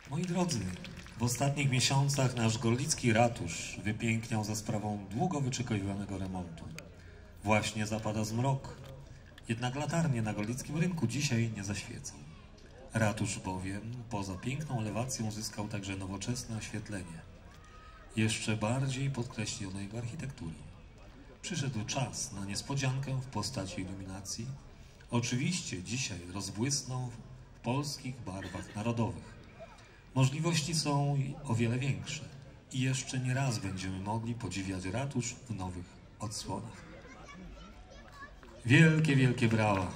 Moi drodzy, w ostatnich miesiącach nasz gorlicki ratusz wypiękniał za sprawą długo wyczekiwanego remontu. Właśnie zapada zmrok, jednak latarnie na gorlickim rynku dzisiaj nie zaświecą. Ratusz bowiem poza piękną elewacją zyskał także nowoczesne oświetlenie, jeszcze bardziej podkreślono jego architekturę. Przyszedł czas na niespodziankę w postaci iluminacji. Oczywiście dzisiaj rozbłysną w polskich barwach narodowych. Możliwości są o wiele większe i jeszcze nie raz będziemy mogli podziwiać ratusz w nowych odsłonach. Wielkie, wielkie brawa!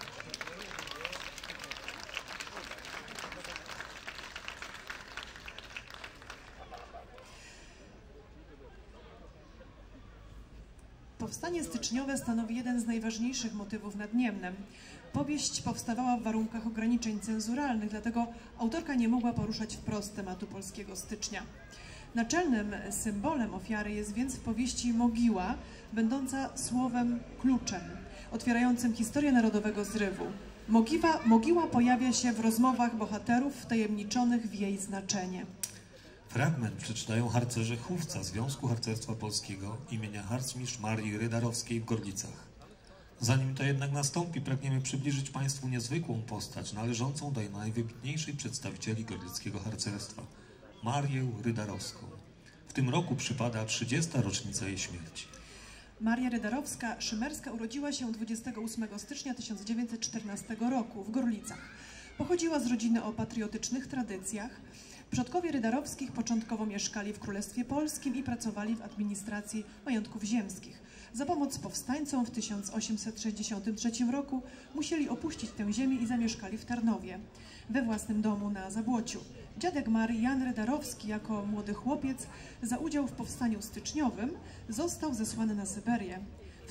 Powstanie styczniowe stanowi jeden z najważniejszych motywów nad Niemnem. Powieść powstawała w warunkach ograniczeń cenzuralnych, dlatego autorka nie mogła poruszać wprost tematu polskiego stycznia. Naczelnym symbolem ofiary jest więc w powieści mogiła, będąca słowem kluczem, otwierającym historię narodowego zrywu. Mogiła pojawia się w rozmowach bohaterów wtajemniczonych w jej znaczenie. Fragment przeczytają harcerze chówca Związku Harcerstwa Polskiego imienia harcmistrz Marii Rydarowskiej w Gorlicach. Zanim to jednak nastąpi, pragniemy przybliżyć Państwu niezwykłą postać należącą do najwybitniejszej przedstawicieli gorlickiego harcerstwa, Marię Rydarowską. W tym roku przypada 30. rocznica jej śmierci. Maria Rydarowska-Szymerska urodziła się 28 stycznia 1914 roku w Gorlicach. Pochodziła z rodziny o patriotycznych tradycjach. Przodkowie Rydarowskich początkowo mieszkali w Królestwie Polskim i pracowali w administracji majątków ziemskich. Za pomoc powstańcom w 1863 roku musieli opuścić tę ziemię i zamieszkali w Tarnowie, we własnym domu na Zabłociu. Dziadek Marii, Jan Rydarowski, jako młody chłopiec za udział w powstaniu styczniowym został zesłany na Syberię. W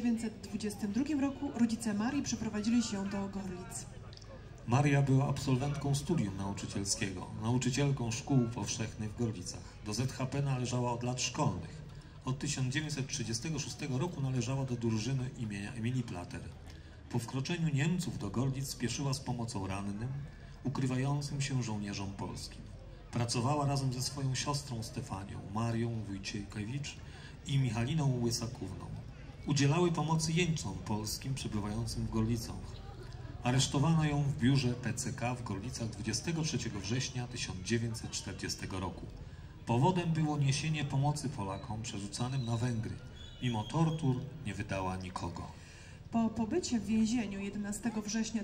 1922 roku rodzice Marii przeprowadzili się do Gorlic. Maria była absolwentką studium nauczycielskiego, nauczycielką szkół powszechnych w Gorlicach. Do ZHP należała od lat szkolnych. Od 1936 roku należała do drużyny imienia Emilii Plater. Po wkroczeniu Niemców do Gorlic spieszyła z pomocą rannym, ukrywającym się żołnierzom polskim. Pracowała razem ze swoją siostrą Stefanią, Marią Wójciejkiewicz i Michaliną Łysakówną. Udzielały pomocy jeńcom polskim przebywającym w Gorlicach. Aresztowano ją w biurze PCK w Gorlicach 23 września 1940 roku. Powodem było niesienie pomocy Polakom przerzucanym na Węgry. Mimo tortur nie wydała nikogo. Po pobycie w więzieniu 11 września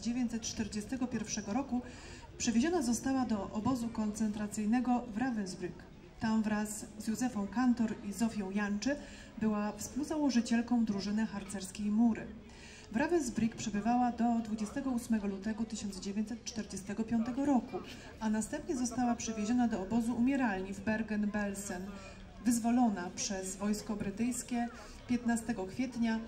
1941 roku przewieziona została do obozu koncentracyjnego w Ravensbrück. Tam wraz z Józefą Kantor i Zofią Janczy była współzałożycielką drużyny harcerskiej Mury. W Ravensbrück przebywała do 28 lutego 1945 roku, a następnie została przewieziona do obozu umieralni w Bergen-Belsen, wyzwolona przez wojsko brytyjskie 15 kwietnia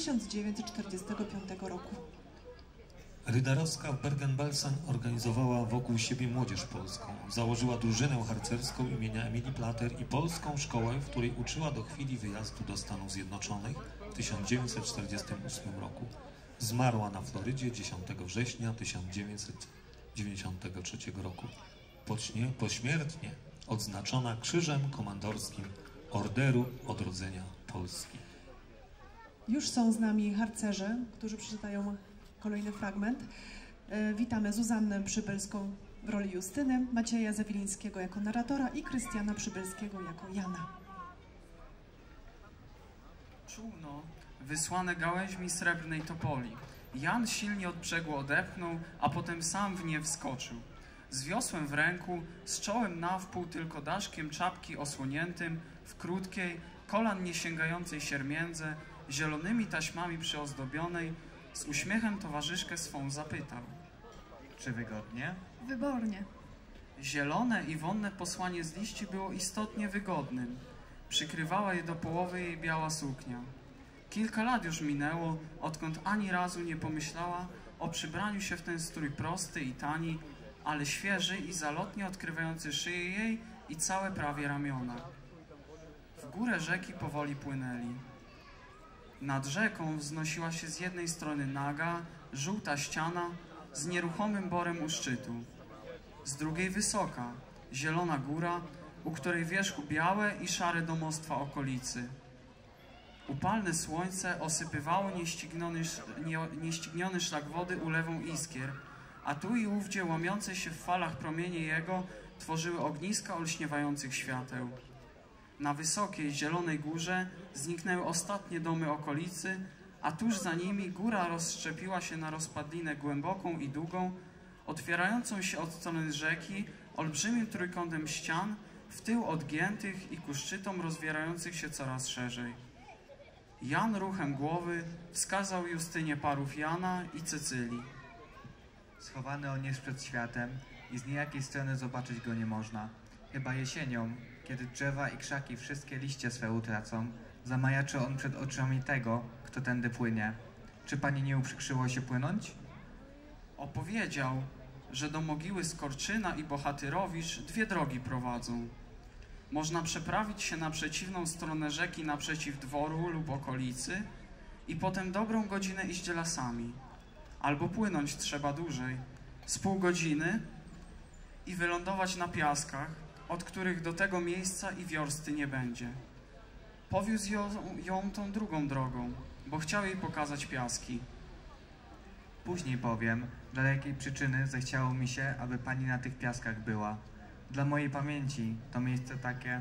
1945 roku. Rydarowska w Bergen-Belsen organizowała wokół siebie młodzież polską. Założyła drużynę harcerską imienia Emilii Plater i polską szkołę, w której uczyła do chwili wyjazdu do Stanów Zjednoczonych w 1948 roku. Zmarła na Florydzie 10 września 1993 roku. Pośmiertnie odznaczona Krzyżem Komandorskim Orderu Odrodzenia Polski. Już są z nami harcerze, którzy przeczytają kolejny fragment. Witamy Zuzannę Przybylską w roli Justyny, Macieja Zawilińskiego jako narratora i Krystiana Przybylskiego jako Jana. Czółno wysłane gałęźmi srebrnej topoli. Jan silnie od brzegu odepchnął, a potem sam w nie wskoczył. Z wiosłem w ręku, z czołem nawpół tylko daszkiem czapki osłoniętym, w krótkiej, kolan nie sięgającej siermiędze, zielonymi taśmami przyozdobionej, z uśmiechem towarzyszkę swą zapytał. Czy wygodnie? Wybornie. Zielone i wonne posłanie z liści było istotnie wygodnym. Przykrywała je do połowy jej biała suknia. Kilka lat już minęło, odkąd ani razu nie pomyślała o przybraniu się w ten strój prosty i tani, ale świeży i zalotnie odkrywający szyję jej i całe prawie ramiona. W górę rzeki powoli płynęli. Nad rzeką wznosiła się z jednej strony naga, żółta ściana z nieruchomym borem u szczytu. z drugiej wysoka, zielona góra, u której wierzchu białe i szare domostwa okolicy. Upalne słońce osypywało nieścigniony szlak wody ulewą iskier, a tu i ówdzie łamiące się w falach promienie jego tworzyły ogniska olśniewających świateł. Na wysokiej, zielonej górze zniknęły ostatnie domy okolicy, a tuż za nimi góra rozszczepiła się na rozpadlinę głęboką i długą, otwierającą się od strony rzeki olbrzymim trójkątem ścian, w tył odgiętych i ku szczytom rozwierających się coraz szerzej. Jan ruchem głowy wskazał Justynie parów Jana i Cecylii. Schowany on jest przed światem i z niejakiej strony zobaczyć go nie można. Chyba jesienią, kiedy drzewa i krzaki wszystkie liście swe utracą, zamajaczy on przed oczami tego, kto tędy płynie. Czy pani nie uprzykrzyło się płynąć? Opowiedział, że do mogiły Skorczyna i Bohatyrowicz dwie drogi prowadzą. Można przeprawić się na przeciwną stronę rzeki naprzeciw dworu lub okolicy i potem dobrą godzinę iść lasami. Albo płynąć trzeba dłużej, z pół godziny i wylądować na piaskach, od których do tego miejsca i wiorsty nie będzie. Powiózł ją tą drugą drogą, bo chciał jej pokazać piaski. Później powiem, dla jakiej przyczyny zechciało mi się, aby pani na tych piaskach była. Dla mojej pamięci to miejsce takie...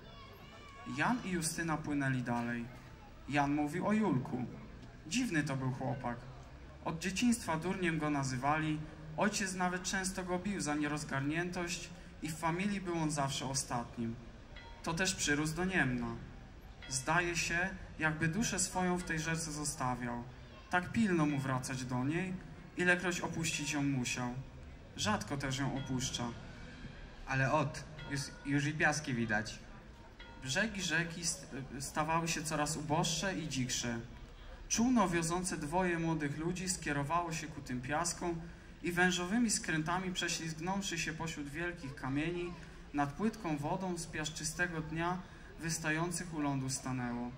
Jan i Justyna płynęli dalej. Jan mówił o Julku. Dziwny to był chłopak. Od dzieciństwa durniem go nazywali, ojciec nawet często go bił za nierozgarniętość i w familii był on zawsze ostatnim. To też przyrósł do Niemna. Zdaje się, jakby duszę swoją w tej rzece zostawiał. Tak pilno mu wracać do niej, ilekroć opuścić ją musiał. Rzadko też ją opuszcza. Ale już i piaski widać. Brzegi rzeki stawały się coraz uboższe i dziksze. Czółno wiozące dwoje młodych ludzi skierowało się ku tym piaskom i wężowymi skrętami prześlizgnąwszy się pośród wielkich kamieni, nad płytką wodą z piaszczystego dnia wystających u lądu stanęło.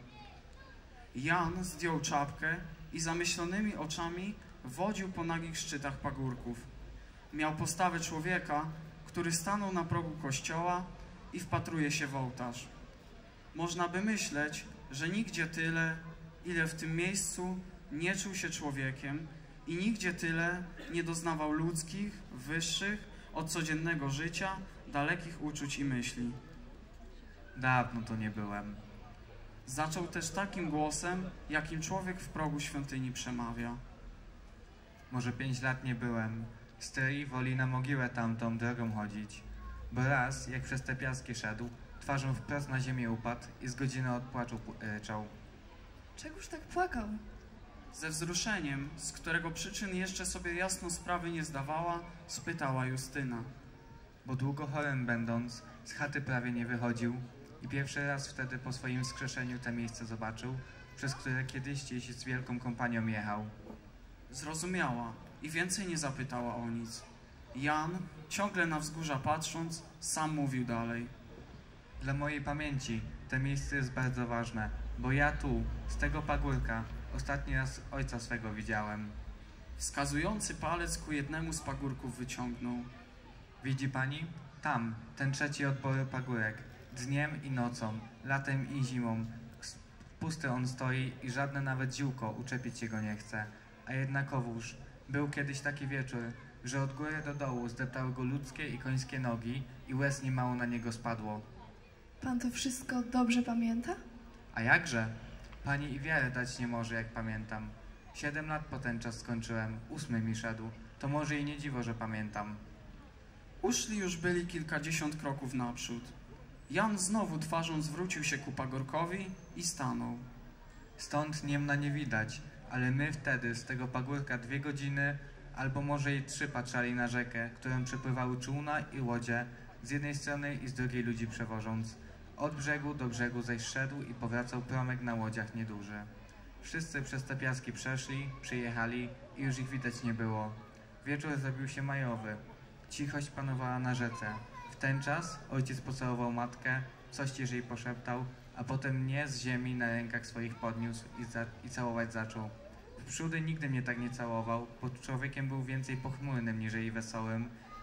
Jan zdjął czapkę i zamyślonymi oczami wodził po nagich szczytach pagórków. Miał postawę człowieka, który stanął na progu kościoła i wpatruje się w ołtarz. Można by myśleć, że nigdzie tyle, ile w tym miejscu nie czuł się człowiekiem i nigdzie tyle nie doznawał ludzkich, wyższych, od codziennego życia, dalekich uczuć i myśli. Dawno tu nie byłem. Zaczął też takim głosem, jakim człowiek w progu świątyni przemawia. Może 5 lat nie byłem. Stryj woli na mogiłę tamtą drogą chodzić. Bo raz, jak przez te piaski szedł, twarzą wprost na ziemię upadł i z godziny od płaczu ryczał. Czegóż tak płakał? Ze wzruszeniem, z którego przyczyn jeszcze sobie jasno sprawy nie zdawała, spytała Justyna. Bo długo chorym będąc, z chaty prawie nie wychodził i pierwszy raz wtedy po swoim wskrzeszeniu te miejsce zobaczył, przez które kiedyś gdzieś z wielką kompanią jechał. Zrozumiała i więcej nie zapytała o nic. Jan, ciągle na wzgórza patrząc, sam mówił dalej. Dla mojej pamięci to miejsce jest bardzo ważne, bo ja tu, z tego pagórka, ostatni raz ojca swego widziałem. Wskazujący palec ku jednemu z pagórków wyciągnął. Widzi pani? Tam, ten trzeci od boru pagórek. Dniem i nocą, latem i zimą. Pusty on stoi i żadne nawet ziółko uczepić się go nie chce. A jednakowóż był kiedyś taki wieczór, że od góry do dołu zdeptały go ludzkie i końskie nogi i łez niemało na niego spadło. Pan to wszystko dobrze pamięta? A jakże? Pani i wiarę dać nie może, jak pamiętam. 7 lat po ten czas skończyłem, 8 mi szedł. To może i nie dziwo, że pamiętam. Uszli już byli kilkadziesiąt kroków naprzód. Jan znowu twarzą zwrócił się ku pagórkowi i stanął. Stąd Niemna nie widać, ale my wtedy z tego pagórka 2 godziny, albo może i 3 patrzali na rzekę, którą przepływały czółna i łodzie, z jednej strony i z drugiej ludzi przewożąc. Od brzegu do brzegu zaś szedł i powracał promyk na łodziach nieduży. Wszyscy przez te piaski przeszli, przyjechali i już ich widać nie było. Wieczór zrobił się majowy. Cichość panowała na rzece. W ten czas ojciec pocałował matkę, coś ciszej poszeptał, a potem mnie z ziemi na rękach swoich podniósł i całować zaczął. Wprzódy nigdy mnie tak nie całował, bo człowiekiem był więcej pochmurnym niżeli wesołym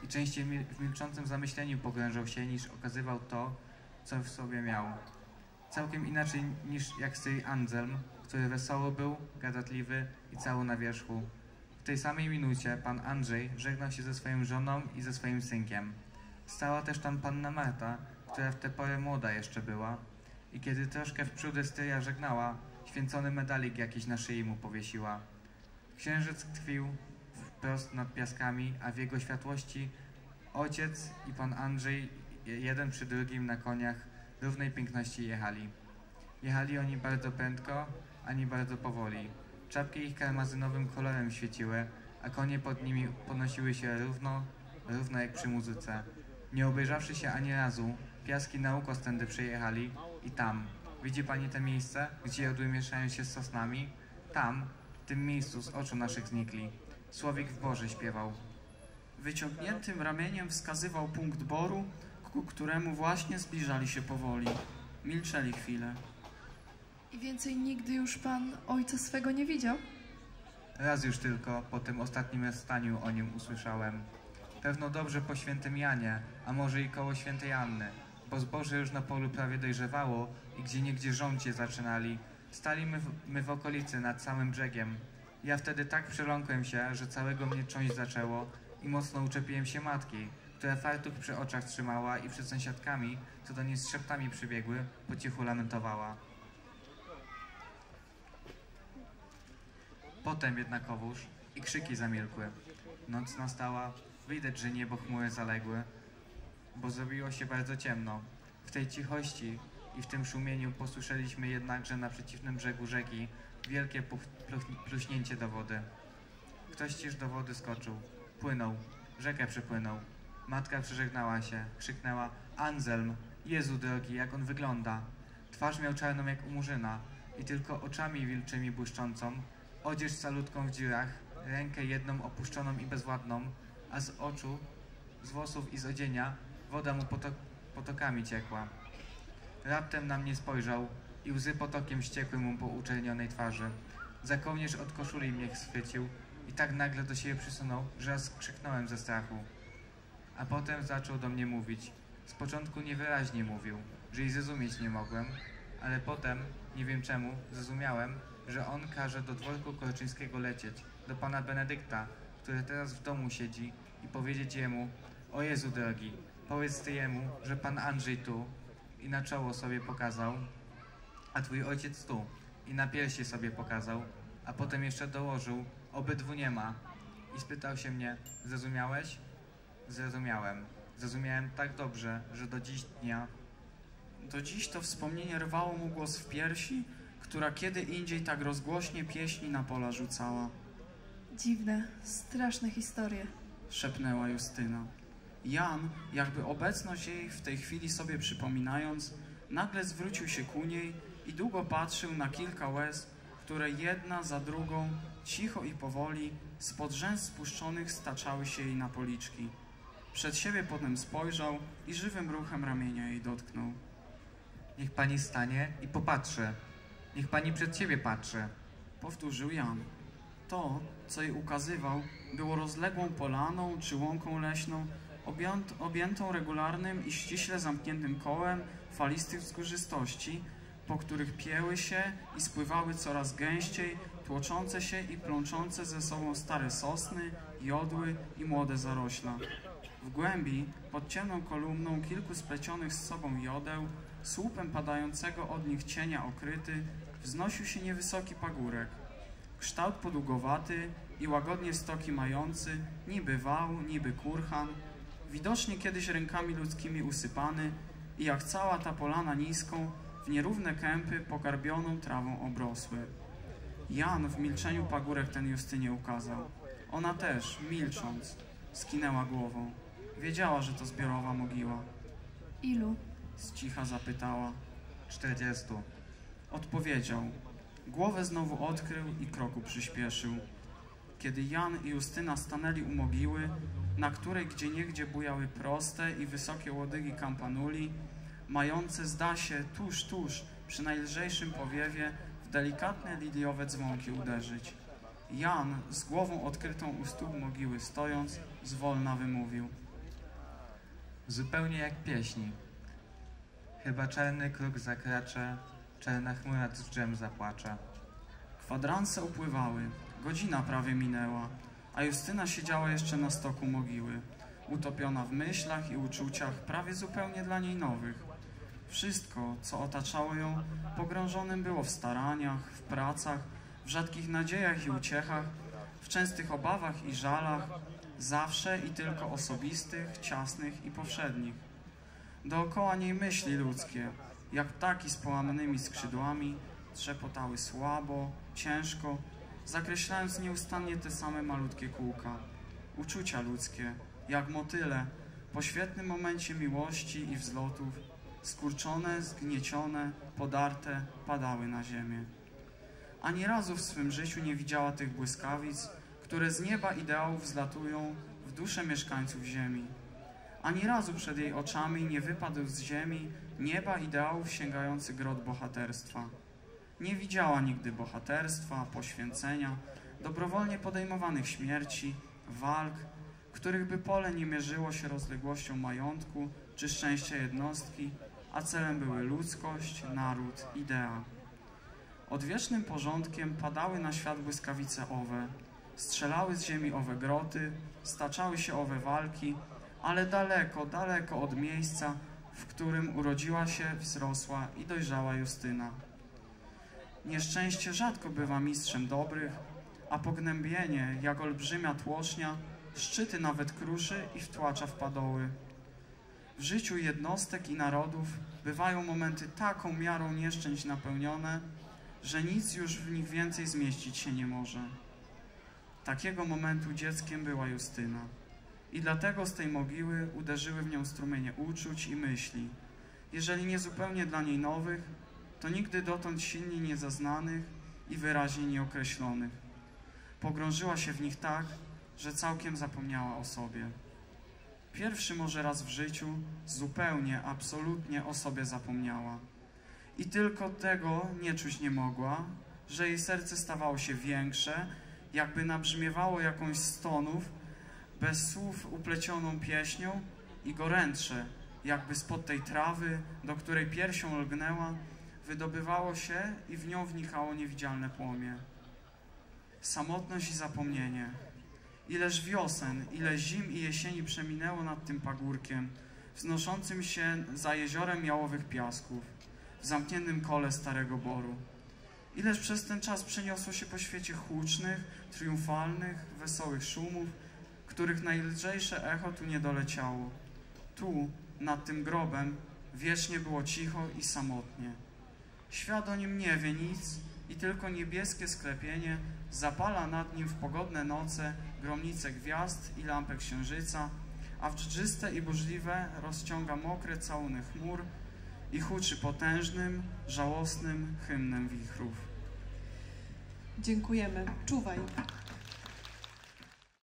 i częściej w milczącym zamyśleniu pogrążał się, niż okazywał to, co w sobie miał. Całkiem inaczej niż jak strój Anselm, który wesoły był, gadatliwy i cały na wierzchu. W tej samej minucie pan Andrzej żegnał się ze swoją żoną i ze swoim synkiem. Stała też tam panna Marta, która w tę porę młoda jeszcze była, i kiedy troszkę wprzódy stryja żegnała, święcony medalik jakiś na szyi mu powiesiła. Księżyc tkwił wprost nad piaskami, a w jego światłości ojciec i pan Andrzej jeden przy drugim na koniach równej piękności jechali. Jechali oni bardzo prędko, ani bardzo powoli. Czapki ich karmazynowym kolorem świeciły, a konie pod nimi ponosiły się równo jak przy muzyce. Nie obejrzawszy się ani razu, piaski na ukos tędy przejechali i tam. Widzi pani te miejsce, gdzie jodły mieszają się z sosnami? Tam, w tym miejscu z oczu naszych znikli. Słowik w Boży śpiewał. Wyciągniętym ramieniem wskazywał punkt boru, ku któremu właśnie zbliżali się powoli. Milczeli chwilę. I więcej nigdy już pan ojca swego nie widział? Raz już tylko po tym ostatnim rozstaniu o nim usłyszałem. Pewno dobrze po świętym Janie, a może i koło świętej Anny, bo zboże już na polu prawie dojrzewało i gdzieniegdzie rządzie zaczynali. Stali my w okolicy nad samym brzegiem. Ja wtedy tak przeląkłem się, że całego mnie trząść zaczęło i mocno uczepiłem się matki, która fartuch przy oczach trzymała i przed sąsiadkami, co do niej z szeptami przybiegły, po cichu lamentowała. Potem jednakowoż i krzyki zamilkły. Noc nastała, widać, że niebo chmury zaległy, bo zrobiło się bardzo ciemno. W tej cichości i w tym szumieniu posłyszeliśmy jednakże na przeciwnym brzegu rzeki wielkie pluśnięcie do wody. Ktoś też do wody skoczył. Płynął. Rzekę przepłynął. Matka przeżegnała się. Krzyknęła: Anselm! Jezu drogi, jak on wygląda! Twarz miał czarną jak u murzyna i tylko oczami wilczymi błyszczącą, odzież salutką w dziurach, rękę jedną opuszczoną i bezładną, a z oczu, z włosów i z odzienia woda mu potokami ciekła. Raptem na mnie spojrzał i łzy potokiem ściekły mu po uczernionej twarzy. Za kołnierz od koszuli mnie schwycił i tak nagle do siebie przysunął, że aż krzyknąłem ze strachu. A potem zaczął do mnie mówić. Z początku niewyraźnie mówił, że i zrozumieć nie mogłem, ale potem, nie wiem czemu, zrozumiałem, że on każe do dworku Korczyńskiego lecieć, do pana Benedykta, który teraz w domu siedzi, i powiedzieć jemu: o Jezu drogi, powiedz ty jemu, że pan Andrzej tu, i na czoło sobie pokazał, a twój ojciec tu, i na piersi sobie pokazał, a potem jeszcze dołożył: obydwu nie ma. I spytał się mnie: zrozumiałeś? Zrozumiałem. Zrozumiałem tak dobrze, że do dziś dnia... Do dziś to wspomnienie rwało mu głos w piersi, która kiedy indziej tak rozgłośnie pieśni na pola rzucała. Dziwne, straszne historie. Szepnęła Justyna. Jan, jakby obecność jej w tej chwili sobie przypominając, nagle zwrócił się ku niej i długo patrzył na kilka łez, które jedna za drugą, cicho i powoli, spod rzęs spuszczonych staczały się jej na policzki. Przed siebie potem spojrzał i żywym ruchem ramienia jej dotknął. Niech pani stanie i popatrzy. Niech pani przed siebie patrzy. Powtórzył Jan. To, co jej ukazywał, było rozległą polaną czy łąką leśną, objętą regularnym i ściśle zamkniętym kołem falistych wzgórzystości, po których pieły się i spływały coraz gęściej, tłoczące się i plączące ze sobą stare sosny, jodły i młode zarośla. W głębi, pod ciemną kolumną kilku splecionych z sobą jodeł, słupem padającego od nich cienia okryty, wznosił się niewysoki pagórek. Kształt podługowaty i łagodnie stoki mający, niby wał, niby kurhan, widocznie kiedyś rękami ludzkimi usypany i jak cała ta polana niską, w nierówne kępy pogarbioną trawą obrosły. Jan w milczeniu pagórek ten Justynie ukazał. Ona też, milcząc, skinęła głową. Wiedziała, że to zbiorowa mogiła. Ilu? Z cicha zapytała. 40. Odpowiedział. Głowę znowu odkrył i kroku przyspieszył. Kiedy Jan i Justyna stanęli u mogiły, na której gdzieniegdzie bujały proste i wysokie łodygi kampanuli, mające, zda się, tuż przy najlżejszym powiewie w delikatne liliowe dzwonki uderzyć. Jan, z głową odkrytą u stóp mogiły stojąc, zwolna wymówił. zupełnie jak pieśni. Chyba czarny kruk zakracze, czarna chmura z drzem zapłacze. Kwadranse upływały, godzina prawie minęła, a Justyna siedziała jeszcze na stoku mogiły, utopiona w myślach i uczuciach prawie zupełnie dla niej nowych. Wszystko, co otaczało ją, pogrążonym było w staraniach, w pracach, w rzadkich nadziejach i uciechach, w częstych obawach i żalach, zawsze i tylko osobistych, ciasnych i powszednich. Dookoła niej myśli ludzkie, jak ptaki z połamanymi skrzydłami, trzepotały słabo, ciężko, zakreślając nieustannie te same malutkie kółka. Uczucia ludzkie, jak motyle, po świetnym momencie miłości i wzlotów, skurczone, zgniecione, podarte, padały na ziemię. Ani razu w swym życiu nie widziała tych błyskawic, które z nieba ideałów zlatują w dusze mieszkańców ziemi. Ani razu przed jej oczami nie wypadł z ziemi nieba ideałów sięgający grot bohaterstwa. Nie widziała nigdy bohaterstwa, poświęcenia, dobrowolnie podejmowanych śmierci, walk, których by pole nie mierzyło się rozległością majątku czy szczęścia jednostki, a celem były ludzkość, naród, idea. Odwiecznym porządkiem padały na świat błyskawice owe, strzelały z ziemi owe groty, staczały się owe walki, ale daleko, daleko od miejsca, w którym urodziła się, wzrosła i dojrzała Justyna. Nieszczęście rzadko bywa mistrzem dobrych, a pognębienie, jak olbrzymia tłocznia, szczyty nawet kruszy i wtłacza w padoły. W życiu jednostek i narodów bywają momenty taką miarą nieszczęść napełnione, że nic już w nich więcej zmieścić się nie może. Takiego momentu dzieckiem była Justyna. I dlatego z tej mogiły uderzyły w nią strumienie uczuć i myśli, jeżeli nie zupełnie dla niej nowych, to nigdy dotąd silnie niezaznanych i wyraźnie nieokreślonych. Pogrążyła się w nich tak, że całkiem zapomniała o sobie. Pierwszy może raz w życiu zupełnie, absolutnie o sobie zapomniała. I tylko tego nie czuć nie mogła, że jej serce stawało się większe, jakby nabrzmiewało jakąś stonów, bez słów uplecioną pieśnią i gorętsze, jakby spod tej trawy, do której piersią lgnęła, wydobywało się i w nią wnikało niewidzialne płomie. Samotność i zapomnienie. Ileż wiosen, ile zim i jesieni przeminęło nad tym pagórkiem, wznoszącym się za jeziorem jałowych piasków, w zamkniętym kole starego boru. Ileż przez ten czas przeniosło się po świecie hucznych, triumfalnych, wesołych szumów, których najlżejsze echo tu nie doleciało. Tu, nad tym grobem, wiecznie było cicho i samotnie. Świat o nim nie wie nic i tylko niebieskie sklepienie zapala nad nim w pogodne noce gromnice gwiazd i lampek księżyca, a w dżdżyste i burzliwe rozciąga mokre całuny chmur i huczy potężnym, żałosnym hymnem wichrów. Dziękujemy. Czuwaj.